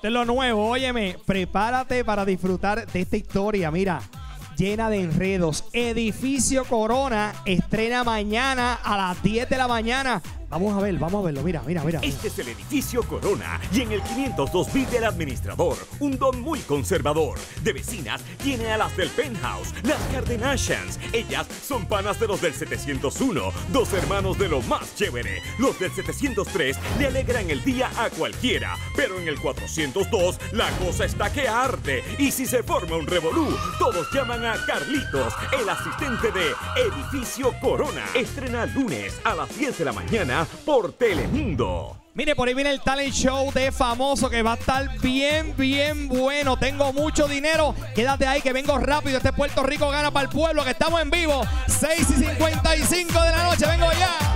Esto es lo nuevo. Óyeme, prepárate para disfrutar de esta historia. Mira, llena de enredos. Edificio Corona estrena mañana a las 10 de la mañana. Vamos a verlo. Mira. Este es el edificio Corona y en el 502 vive el administrador, un don muy conservador. De vecinas tiene a las del Penthouse, las Kardashians. Ellas son panas de los del 701, dos hermanos de lo más chévere. Los del 703 le alegran el día a cualquiera, pero en el 402 la cosa está que arde. Y si se forma un revolú, todos llaman a Carlitos, el asistente de Edificio Corona. Estrena lunes a las 10 de la mañana por Telemundo. Mire, por ahí viene el talent show de Famoso que va a estar bien bueno. Tengo mucho dinero. Quédate ahí que vengo rápido. Este Puerto Rico gana para el pueblo, que estamos en vivo. 6:55 de la noche. Vengo ya.